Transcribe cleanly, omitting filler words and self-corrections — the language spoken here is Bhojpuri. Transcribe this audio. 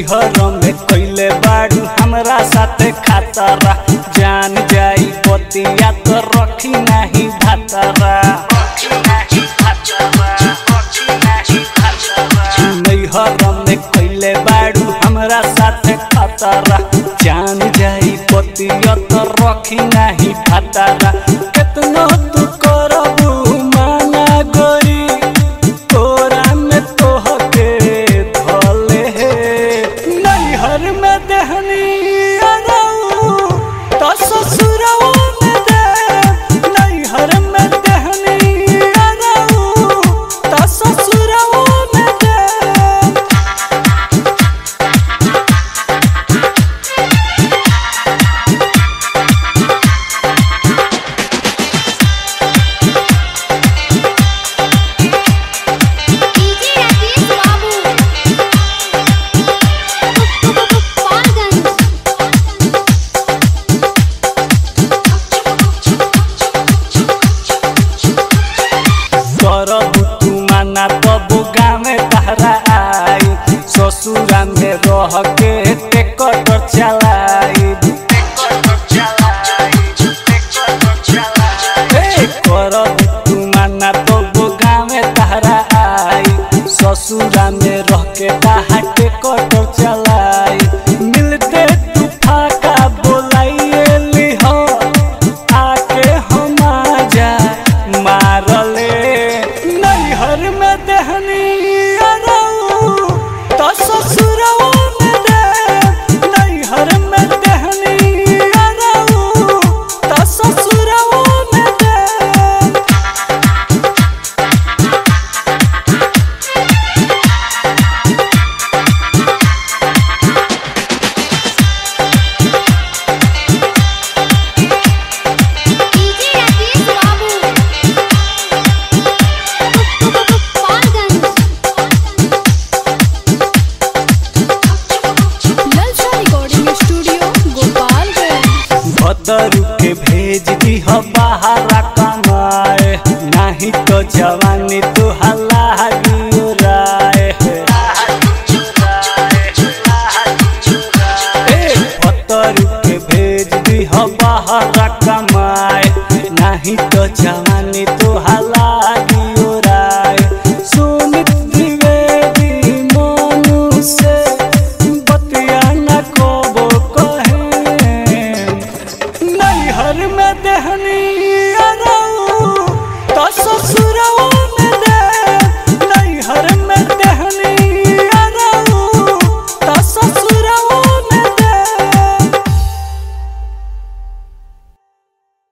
नैहर में कैले बाड़ू हमरा साथे खातारा जान जाई बतिया तो रखी नहीं भातारा नैहर में कैले बाड़ू हमरा साथे खातारा जान जाई बतिया तो रखी नहीं भातारा कितना तू करबू माना गोरी तोरा में तोहके धले नैहर में देहनी अरऊ तो ससुरवा में दे नैहर में देहनी अरऊ तो ससुरवा में दे ससुरा में रह के टेक्टर चलाई तू माना तो गाँव में तहरा आई ससुरा में रह के टेक्टर चलाई मिलते तू फाका बोलाइली हो आके हम जा मारले नैहर में देहनी ससुरवा में दे नैहर में देहनी अरऊ तो ससुरवा में दे भदरू के भेज दी